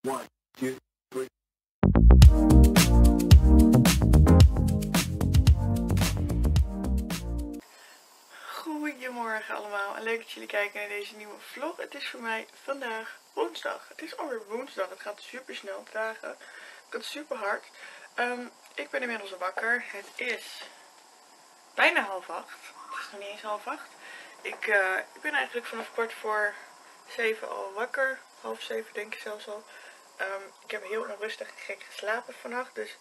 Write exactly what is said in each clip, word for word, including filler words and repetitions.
One, two, three. Goedemorgen allemaal en leuk dat jullie kijken naar deze nieuwe vlog. Het is voor mij vandaag woensdag. Het is alweer woensdag. Het gaat super snel, dagen. Het gaat super hard. Um, ik ben inmiddels wakker. Het is bijna half acht. Het is nog niet eens half acht. Ik, uh, ik ben eigenlijk vanaf kwart voor zeven al wakker. Half zeven denk ik zelfs al. Um, ik heb heel onrustig en gek geslapen vannacht. Dus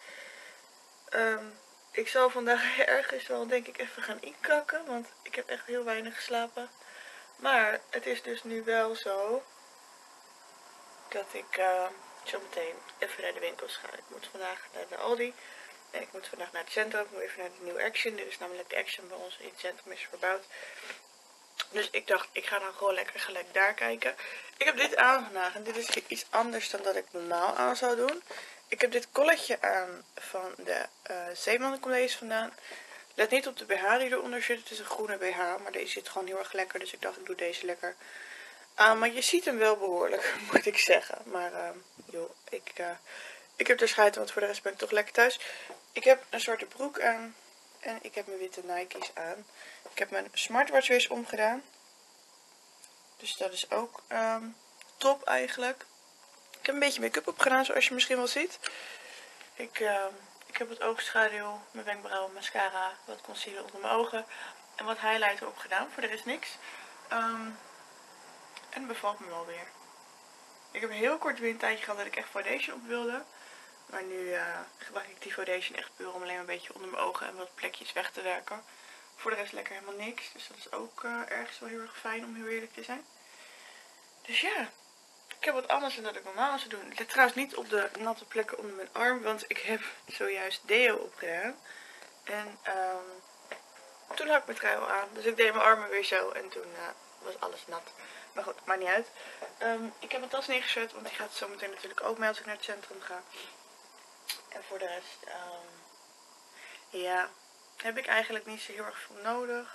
um, ik zal vandaag ergens wel denk ik even gaan inkakken. Want ik heb echt heel weinig geslapen. Maar het is dus nu wel zo dat ik uh, zo meteen even naar de winkels ga. Ik moet vandaag naar de Aldi. En ik moet vandaag naar het centrum. Ik moet even naar de nieuwe Action. Dit is namelijk de Action bij ons in het centrum is verbouwd. Dus ik dacht, ik ga dan gewoon lekker gelijk daar kijken. Ik heb dit aan vandaag. En dit is iets anders dan dat ik normaal aan zou doen. Ik heb dit colletje aan van de uh, Zeemancolleges vandaan. Let niet op de B H die eronder zit. Het is een groene B H. Maar deze zit gewoon heel erg lekker. Dus ik dacht, ik doe deze lekker aan. Maar je ziet hem wel behoorlijk, moet ik zeggen. Maar uh, joh, ik, uh, ik heb er scheid, want voor de rest ben ik toch lekker thuis. Ik heb een zwarte broek aan. En ik heb mijn witte Nike's aan. Ik heb mijn smartwatch weer eens omgedaan. Dus dat is ook um, top eigenlijk. Ik heb een beetje make-up opgedaan, zoals je misschien wel ziet. Ik, uh, ik heb wat oogschaduw, mijn wenkbrauwen, mascara, wat concealer onder mijn ogen. En wat highlighter opgedaan. Voor de rest niks. Um, en het bevalt me wel weer. Ik heb heel kort weer een tijdje gehad dat ik echt foundation op wilde. Maar nu uh, gebruik ik die foundation echt puur om alleen een beetje onder mijn ogen en wat plekjes weg te werken. Voor de rest lekker helemaal niks. Dus dat is ook uh, ergens wel heel erg fijn om heel eerlijk te zijn. Dus ja, ik heb wat anders dan dat ik normaal zou doen. Ik let trouwens niet op de natte plekken onder mijn arm. Want ik heb zojuist deo opgedaan. En um, toen had ik mijn trui al aan. Dus ik deed mijn armen weer zo. En toen uh, was alles nat. Maar goed, maakt niet uit. Um, ik heb mijn tas neergezet. Want die gaat zo meteen natuurlijk ook mee als ik naar het centrum ga. En voor de rest, um, ja, heb ik eigenlijk niet zo heel erg veel nodig.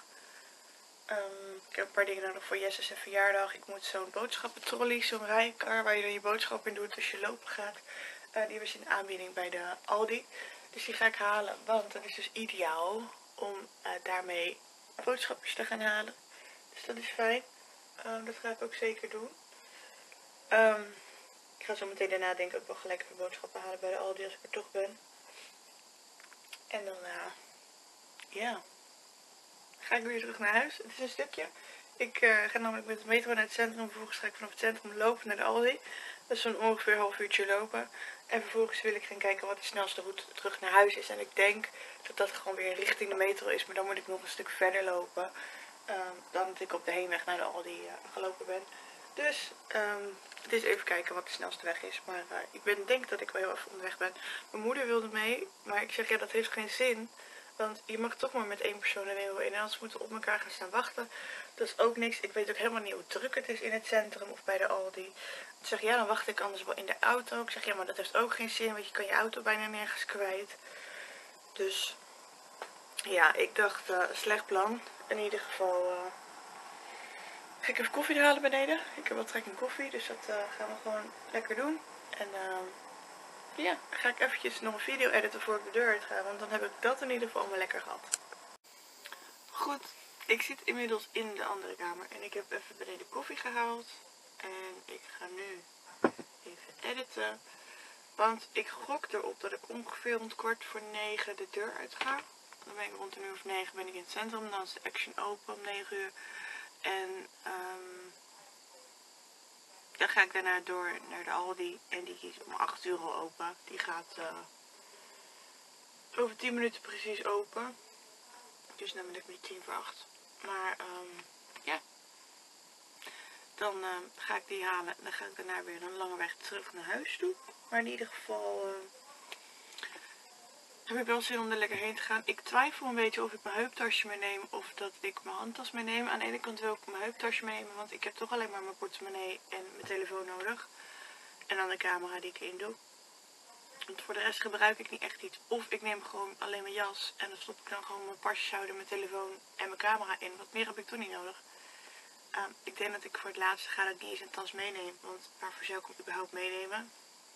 Um, ik heb een paar dingen nodig voor Jesse's verjaardag. Ik moet zo'n boodschappentrolley, zo'n rijkar waar je dan je boodschap in doet als je lopen gaat. Uh, die was in aanbieding bij de Aldi. Dus die ga ik halen, want dat is dus ideaal om uh, daarmee boodschapjes te gaan halen. Dus dat is fijn. Um, dat ga ik ook zeker doen. Um, ik ga zo meteen daarna denk ik ook wel gelijk even boodschappen halen bij de Aldi als ik er toch ben. En dan, uh, ja, ga ik weer terug naar huis. Het is een stukje. Ik uh, ga namelijk met de metro naar het centrum. Vervolgens ga ik vanaf het centrum lopen naar de Aldi. Dat is zo'n ongeveer een half uurtje lopen. En vervolgens wil ik gaan kijken wat de snelste route terug naar huis is. En ik denk dat dat gewoon weer richting de metro is. Maar dan moet ik nog een stuk verder lopen. Um, dan dat ik op de heenweg naar de Aldi uh, gelopen ben. Dus um, het is even kijken wat de snelste weg is. Maar uh, ik ben, denk dat ik wel heel even onderweg ben. Mijn moeder wilde mee. Maar ik zeg ja, dat heeft geen zin. Want je mag toch maar met één persoon de winkel in. En anders moeten we op elkaar gaan staan wachten. Dat is ook niks. Ik weet ook helemaal niet hoe druk het is in het centrum of bij de Aldi. Ik zeg ja, dan wacht ik anders wel in de auto. Ik zeg ja, maar dat heeft ook geen zin. Want je kan je auto bijna nergens kwijt. Dus ja, ik dacht uh, slecht plan. In ieder geval uh, ga ik even koffie halen beneden. Ik heb wel trek in koffie. Dus dat uh, gaan we gewoon lekker doen. En uh, ja, dan ga ik eventjes nog een video editen voor ik de deur uit ga. Want dan heb ik dat in ieder geval allemaal lekker gehad. Goed, ik zit inmiddels in de andere kamer. En ik heb even beneden koffie gehaald. En ik ga nu even editen. Want ik gok erop dat ik ongeveer rond kwart voor negen de deur uit ga. Dan ben ik rond een uur of negen ben ik in het centrum. Dan is de Action open om negen uur. En um, dan ga ik daarna door naar de Aldi. En die is om acht uur al open. Die gaat uh, over tien minuten precies open. Dus dan ben ik nu tien voor acht. Maar um, ja. Dan uh, ga ik die halen. En dan ga ik daarna weer een lange weg terug naar huis toe. Maar in ieder geval uh, heb ik wel zin om er lekker heen te gaan. Ik twijfel een beetje of ik mijn heuptasje meeneem of dat ik mijn handtas meeneem. Aan de ene kant wil ik mijn heuptasje meenemen, want ik heb toch alleen maar mijn portemonnee en mijn telefoon nodig. En dan de camera die ik in doe. Want voor de rest gebruik ik niet echt iets. Of ik neem gewoon alleen mijn jas en dan stop ik dan gewoon mijn pasjeshouder, mijn telefoon en mijn camera in. Wat meer heb ik toch niet nodig. Uh, ik denk dat ik voor het laatste ga dat ik niet eens een tas meeneem. Want waarvoor zou ik hem überhaupt meenemen?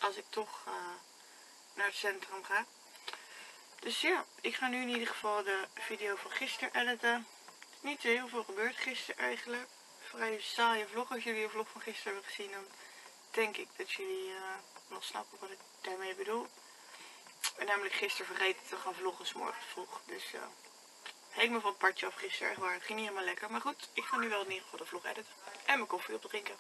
als ik toch uh, naar het centrum ga. Dus ja, ik ga nu in ieder geval de video van gisteren editen. Er is niet zo heel veel gebeurd gisteren eigenlijk. Vrij saaie vlog. Als jullie een vlog van gisteren hebben gezien, dan denk ik dat jullie uh, wel snappen wat ik daarmee bedoel. Ik ben namelijk gisteren vergeten te gaan vloggen 's morgens vroeg. Dus uh, helemaal van het padje af gisteren. Echt waar. Het ging niet helemaal lekker. Maar goed, ik ga nu wel in ieder geval de vlog editen. En mijn koffie opdrinken.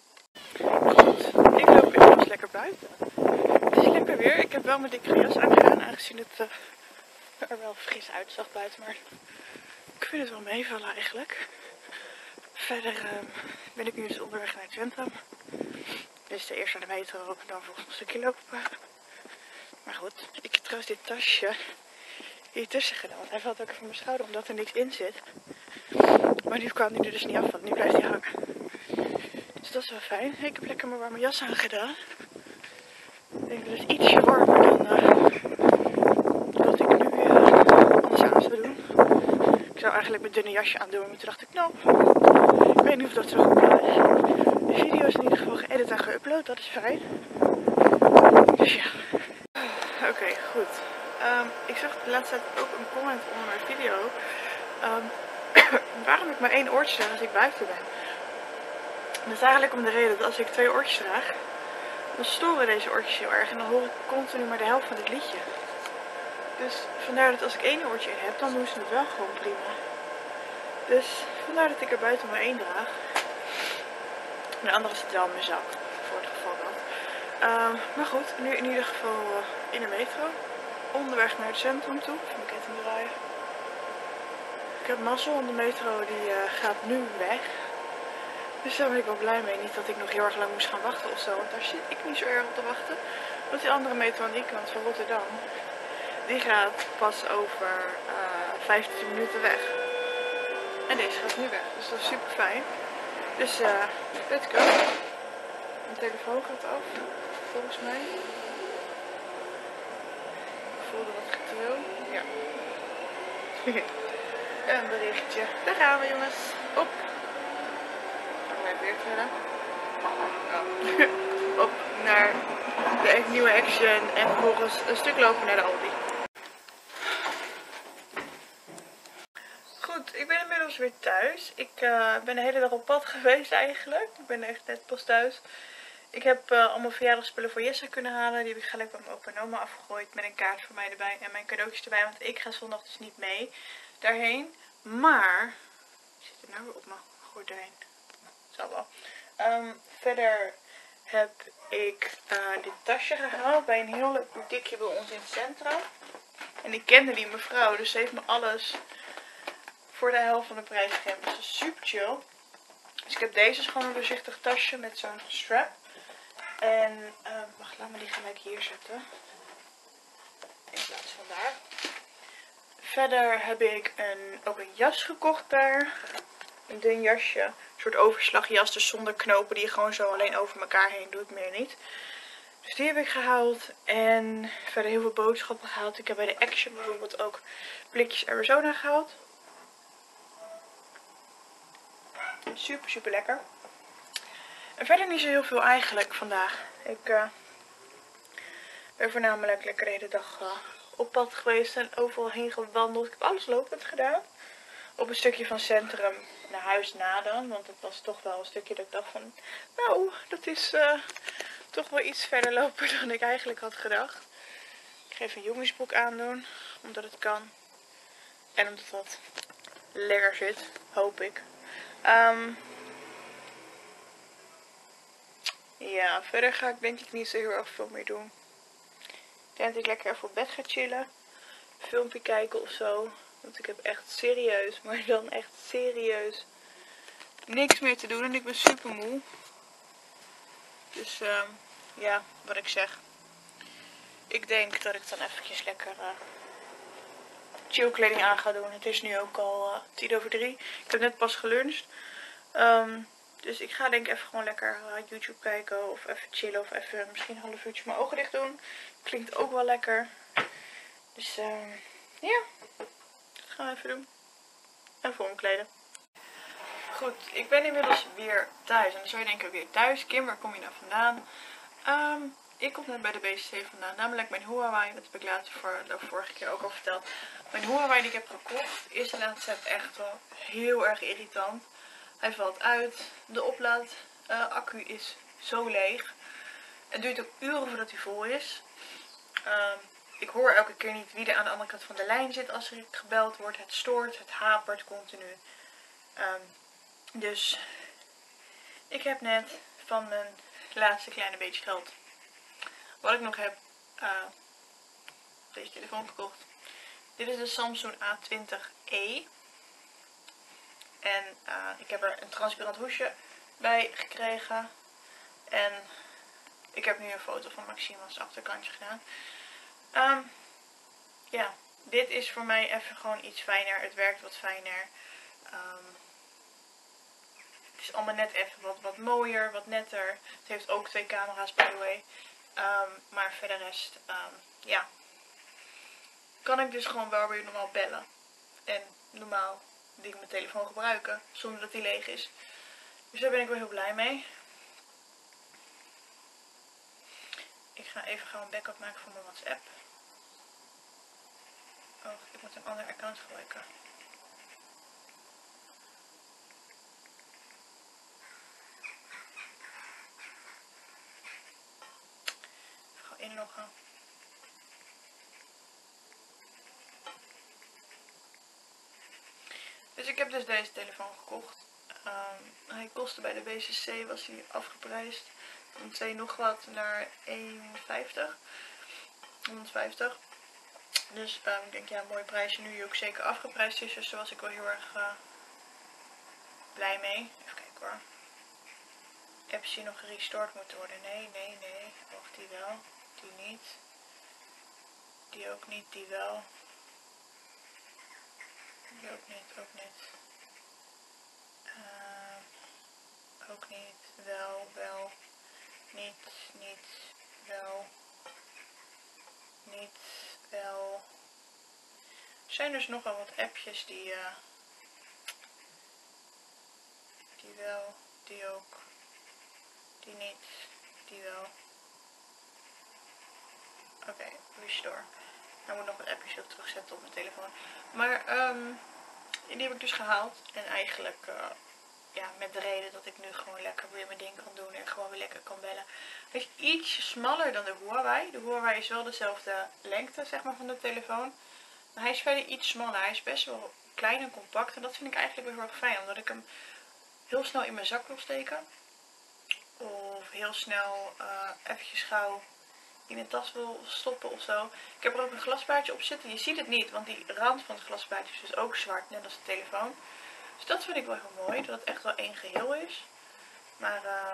Goed, ik loop inmiddels lekker buiten. Het is lekker weer. Ik heb wel mijn dikke jas aangedaan, aangezien het uh, er wel fris uitzag buiten. Maar ik vind het wel meevallen eigenlijk. Verder uh, ben ik nu dus onderweg naar het centrum. Dus de eerst naar de metro en dan volgens een stukje lopen. Maar goed, ik heb trouwens dit tasje hier tussen gedaan. Want hij valt ook even van mijn schouder omdat er niks in zit. Maar nu kwam hij er dus niet af, want nu blijft hij hangen. Dus dat is wel fijn. Ik heb lekker mijn warme jas aangedaan. Ik denk dat het ietsje warmer dan uh, wat ik nu uh, anders aan zou doen. Ik zou eigenlijk mijn dunne jasje aandoen, maar toen dacht ik, nou, ik weet niet of dat zo goed is. De video is in ieder geval geëdit en geüpload, dat is fijn. Dus ja. Oké, okay, goed. Um, ik zag de laatste tijd ook een comment onder mijn video. Um, waarom ik maar één oortje draag als ik buiten ben. Dat is eigenlijk om de reden dat als ik twee oortjes draag, dan storen deze oortjes heel erg en dan hoor ik continu maar de helft van het liedje. Dus vandaar dat als ik één oortje in heb, dan doen ze het wel gewoon prima. Dus vandaar dat ik er buiten maar één draag. De andere zit wel in mijn zak, voor het geval dat. Um, maar goed, nu in ieder geval uh, in de metro. Onderweg naar het centrum toe. Even mijn ketting draaien. Ik heb mazzel, want de metro die uh, gaat nu weg. Dus daar ben ik wel blij mee. Niet dat ik nog heel erg lang moest gaan wachten of zo. Want daar zit ik niet zo erg op te wachten. Want die andere metro aan die kant van Rotterdam, die gaat pas over uh, vijftien minuten weg. En deze gaat nu weg. Dus dat is super fijn. Dus uh, let's go. Mijn telefoon gaat af. Volgens mij. Ik voelde wat getril. Ja. Een berichtje. Daar gaan we, jongens. Op. Weer verder. Oh. Op naar de nieuwe Action en vervolgens een stuk lopen naar de Aldi. Goed, ik ben inmiddels weer thuis. Ik uh, ben de hele dag op pad geweest eigenlijk. Ik ben echt net pas thuis. Ik heb uh, allemaal verjaardagsspullen voor Jessa kunnen halen. Die heb ik gelijk bij mijn opa en oma afgegooid met een kaart voor mij erbij en mijn cadeautjes erbij. Want ik ga zondag dus niet mee daarheen. Maar, zit er nou weer op mijn gordijn? Zal wel. Um, verder heb ik uh, dit tasje gehaald bij een heel leuk boutiqueje bij ons in het centrum. En ik kende die mevrouw, dus ze heeft me alles voor de helft van de prijs gegeven. Dus dat is super chill. Dus ik heb deze, is gewoon een doorzichtig tasje met zo'n strap. En, uh, wacht, laat me die gelijk hier zetten. In plaats van daar. Verder heb ik een, ook een jas gekocht daar. Een dun jasje. Een soort overslagjas, dus zonder knopen die je gewoon zo alleen over elkaar heen doet, meer niet. Dus die heb ik gehaald. En verder heel veel boodschappen gehaald. Ik heb bij de Action bijvoorbeeld ook blikjes Arizona gehaald. Super, super lekker. En verder niet zo heel veel eigenlijk vandaag. Ik uh, ben voornamelijk lekker de hele dag uh, op pad geweest en overal heen gewandeld. Ik heb alles lopend gedaan. Op een stukje van centrum naar huis na dan. Want het was toch wel een stukje dat ik dacht van, nou, dat is uh, toch wel iets verder lopen dan ik eigenlijk had gedacht. Ik ga even een jongensbroek aandoen, omdat het kan. En omdat dat lekker zit, hoop ik. Um, ja, verder ga ik denk ik niet zo heel erg veel meer doen. Ik denk dat ik lekker even op bed ga chillen. Een filmpje kijken of zo. Want ik heb echt serieus, maar dan echt serieus niks meer te doen. En ik ben super moe. Dus uh, ja, wat ik zeg. Ik denk dat ik dan eventjes lekker uh, chillkleding aan ga doen. Het is nu ook al uh, tien over drie. Ik heb net pas geluncht. Um, dus ik ga denk ik even gewoon lekker uh, YouTube kijken. Of even chillen. Of even misschien een half uurtje mijn ogen dicht doen. Klinkt ook wel lekker. Dus uh, ja. Dat gaan we even doen. En voor omkleden. Goed, ik ben inmiddels weer thuis. En dan zou je denken, weer thuis. Kim, waar kom je nou vandaan? Um, ik kom net bij de B C C vandaan, namelijk mijn Huawei. Dat heb ik laatst voor de vorige keer ook al verteld. Mijn Huawei die ik heb gekocht is de laatste tijd echt wel heel erg irritant. Hij valt uit, de oplaad uh, accu is zo leeg. Het duurt ook uren voordat hij vol is. Uh, ik hoor elke keer niet wie er aan de andere kant van de lijn zit als er gebeld wordt. Het stoort, het hapert continu. Um, dus ik heb net van mijn laatste kleine beetje geld wat ik nog heb uh, deze telefoon gekocht. Dit is de Samsung A twintig e. En uh, ik heb er een transparant hoesje bij gekregen. En ik heb nu een foto van Maxima's achterkantje gedaan. Um, ja, dit is voor mij even gewoon iets fijner. Het werkt wat fijner. Um, het is allemaal net even wat, wat mooier, wat netter. Het heeft ook twee camera's, by the way. Um, maar verder rest, um, ja, kan ik dus gewoon wel weer normaal bellen. En normaal die ik mijn telefoon gebruiken, zonder dat die leeg is. Dus daar ben ik wel heel blij mee. Ik ga even gewoon een backup maken voor mijn WhatsApp. Oh, ik moet een ander account gebruiken. Even gewoon inloggen. Dus ik heb dus deze telefoon gekocht. Um, hij kostte bij de B C C, was hij afgeprijsd. Van twee nog wat naar één vijftig. honderdvijftig. Dus um, ik denk ja, een mooi prijsje. Nu hij ook zeker afgeprijsd is. Dus daar was ik wel heel erg uh, blij mee. Even kijken hoor. Apps die nog gerestored moeten worden. Nee, nee, nee. Of die wel. Die niet. Die ook niet. Die wel. Die ook niet. Ook niet. Uh, ook niet. Wel. Wel. Niet. Niet. Wel. Niet. Wel. Er zijn dus nogal wat appjes die, uh, die wel, die ook, die niet, die wel. Oké, okay, restore. Nou moet nog wat appjes ook terugzetten op mijn telefoon. Maar um, die heb ik dus gehaald. En eigenlijk uh, ja, met de reden dat ik nu gewoon lekker weer mijn ding kan doen en gewoon weer lekker kan bellen. Hij is iets smaller dan de Huawei. De Huawei is wel dezelfde lengte zeg maar van de telefoon. Maar hij is verder iets smaller. Hij is best wel klein en compact. En dat vind ik eigenlijk wel heel erg fijn. Omdat ik hem heel snel in mijn zak wil steken. Of heel snel uh, eventjes gauw in een tas wil stoppen of zo. Ik heb er ook een glasbaardje op zitten. Je ziet het niet. Want die rand van het glasbaardje is dus ook zwart. Net als de telefoon. Dus dat vind ik wel heel mooi. Dat het echt wel één geheel is. Maar uh,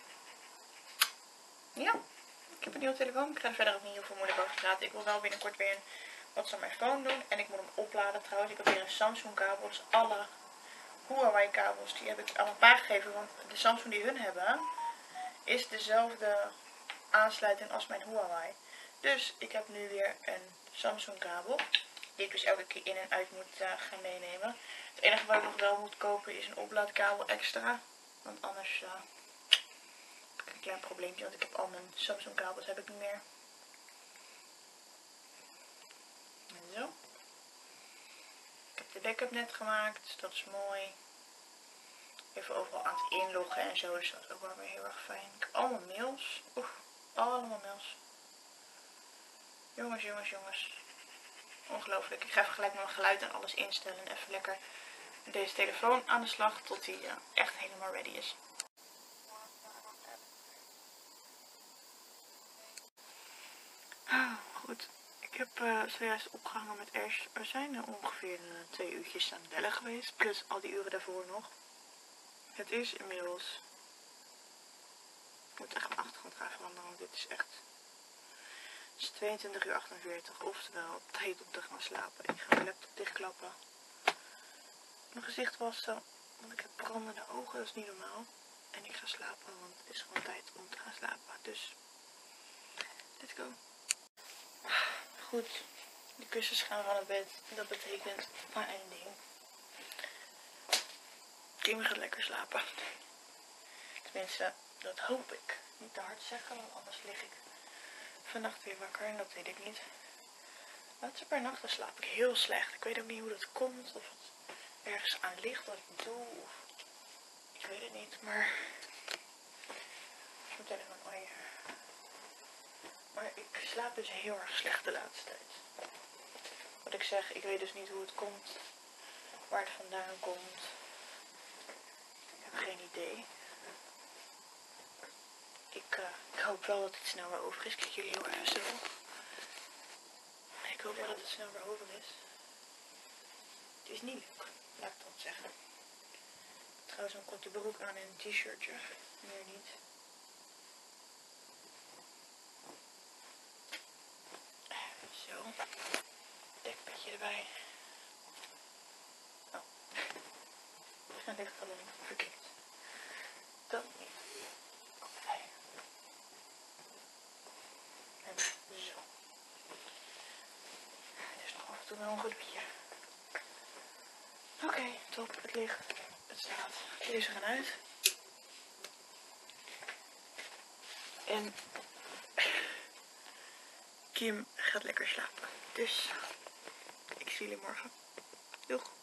ja. Ik heb een nieuwe telefoon. Ik ga er verder ook niet heel veel moeilijk over praten. Ik wil wel binnenkort weer een wat ze aan mijn phone doen. En ik moet hem opladen trouwens. Ik heb weer een Samsung kabel. Dus alle Huawei kabels die heb ik aan een paar gegeven. Want de Samsung die hun hebben is dezelfde aansluiting als mijn Huawei. Dus ik heb nu weer een Samsung kabel. Die ik dus elke keer in en uit moet uh, gaan meenemen. Het enige wat ik nog wel moet kopen is een oplaadkabel extra. Want anders uh, heb ik een klein probleempje. Want ik heb al mijn Samsung kabels heb ik niet meer. Zo. Ik heb de backup net gemaakt. Dat is mooi. Even overal aan het inloggen en zo is dat ook wel weer heel erg fijn. Ik heb allemaal mails. Oef, allemaal mails. Jongens, jongens, jongens. Ongelooflijk. Ik ga even gelijk met mijn geluid en alles instellen. En even lekker met deze telefoon aan de slag tot hij uh, echt helemaal ready is. Ah, goed. Ik heb uh, zojuist opgehangen met Ash. Er zijn uh, ongeveer uh, twee uurtjes aan het bellen geweest. Plus al die uren daarvoor nog. Het is inmiddels... Ik moet echt mijn achtergrond gaan veranderen, want dit is echt... Het is tweeëntwintig uur achtenveertig, oftewel tijd om te gaan slapen. Ik ga mijn laptop dichtklappen. Mijn gezicht wassen, want ik heb brandende ogen, dat is niet normaal. En ik ga slapen, want het is gewoon tijd om te gaan slapen. Dus, let's go. Goed, de kussens gaan van het bed. Dat betekent maar één ding. Kim gaat lekker slapen. Tenminste, dat hoop ik. Niet te hard zeggen, want anders lig ik vannacht weer wakker en dat weet ik niet. De laatste paar nachten slaap ik heel slecht. Ik weet ook niet hoe dat komt. Of het ergens aan ligt wat ik doe. Of... ik weet het niet. Maar... mijn telefoon. Oh ja. Maar ik slaap dus heel erg slecht de laatste tijd. Wat ik zeg, ik weet dus niet hoe het komt. Waar het vandaan komt. Ik heb geen idee. Ik, uh, ik hoop wel dat het snel weer over is. Kijk jullie heel erg zo. Ik hoop wel dat het snel weer over is. Het is niet leuk, laat ik dat zeggen. Trouwens een korte broek aan en een t-shirtje. Meer niet. Zo. Dekbedje erbij. Oh. Dat ligt alleen verkeerd. Dat niet. Oké. En zo. Het is nog af en toe wel een goed bedje. Oké, okay, top. Het ligt. Het staat. Deze gaan uit. En Kim gaat lekker slapen. Dus ik zie jullie morgen. Doeg!